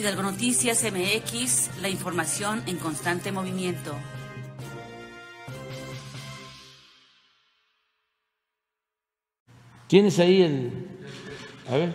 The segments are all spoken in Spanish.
Hidalgo Noticias MX, la información en constante movimiento. ¿Tienes ahí el...? A ver.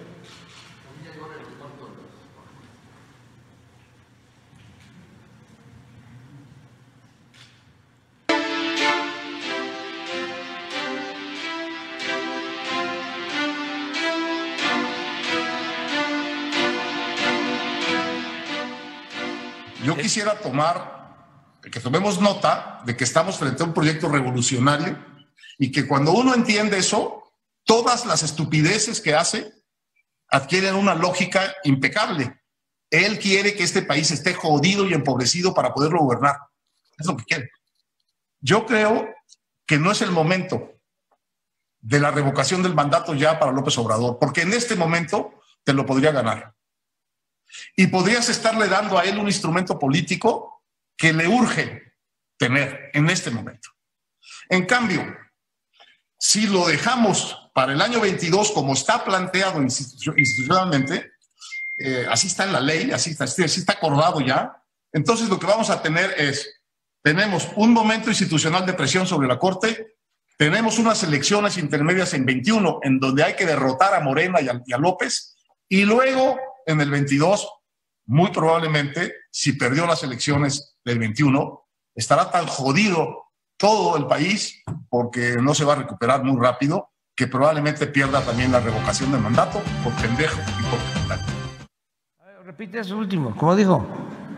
Yo quisiera que tomemos nota de que estamos frente a un proyecto revolucionario y que cuando uno entiende eso, todas las estupideces que hace adquieren una lógica impecable. Él quiere que este país esté jodido y empobrecido para poderlo gobernar. Es lo que quiere. Yo creo que no es el momento de la revocación del mandato ya para López Obrador, porque en este momento te lo podría ganar. Y podrías estarle dando a él un instrumento político que le urge tener en este momento. En cambio, si lo dejamos para el año 22 como está planteado institucionalmente, así está en la ley, así está acordado ya, entonces lo que vamos a tener tenemos un momento institucional de presión sobre la Corte, tenemos unas elecciones intermedias en 21 en donde hay que derrotar a Morena y a López, y luego en el 22, muy probablemente, si perdió las elecciones del 21, estará tan jodido todo el país, porque no se va a recuperar muy rápido, que probablemente pierda también la revocación del mandato por pendejo y por criminal. Repite eso último, ¿cómo dijo?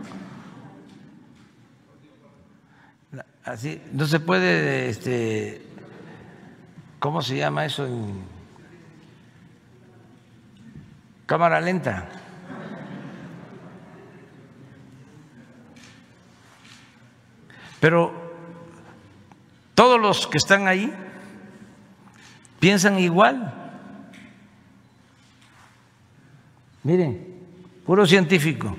Así, no se puede, ¿cómo se llama eso en cámara lenta? Pero todos los que están ahí piensan igual. Miren, puro científico.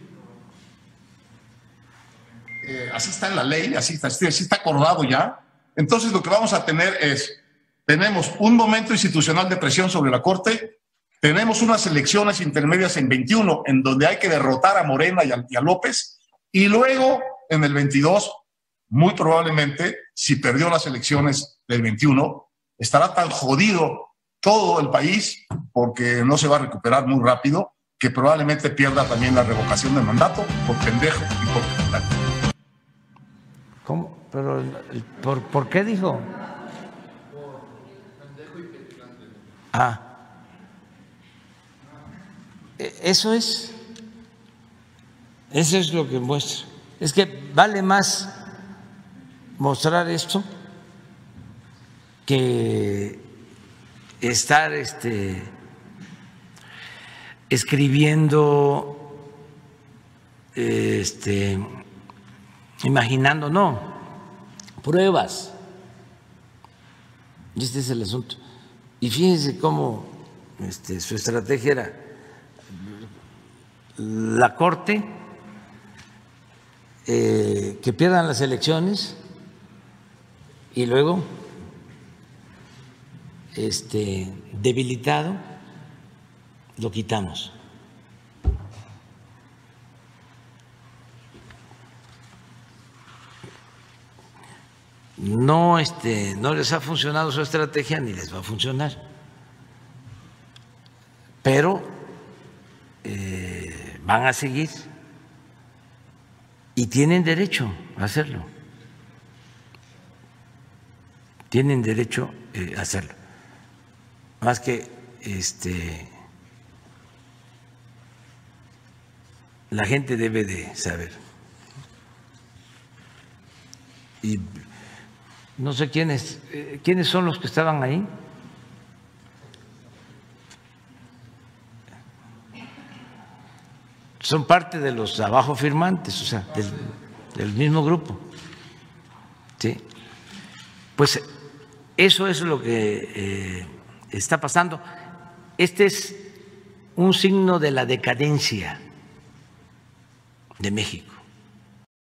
Así está en la ley, así está acordado ya. Entonces lo que vamos a tener tenemos un momento institucional de presión sobre la Corte, tenemos unas elecciones intermedias en 21 en donde hay que derrotar a Morena y a López, y luego en el 22, muy probablemente, si perdió las elecciones del 21, estará tan jodido todo el país, porque no se va a recuperar muy rápido, que probablemente pierda también la revocación del mandato por pendejo y por criminal. ¿Cómo? Pero, ¿por qué dijo? Por pendejo y peculante. Eso es lo que muestra. Es que vale más mostrar esto que estar escribiendo, imaginando, no, pruebas. Y este es el asunto. Y fíjense cómo su estrategia era la Corte, que pierdan las elecciones y luego debilitado lo quitamos. No, no les ha funcionado su estrategia ni les va a funcionar, pero van a seguir y tienen derecho a hacerlo. Tienen derecho a hacerlo. Más que la gente debe de saber. Y no sé quiénes son los que estaban ahí. Son parte de los abajo firmantes, o sea, del mismo grupo. ¿Sí? Pues eso es lo que está pasando. Este es un signo de la decadencia de México.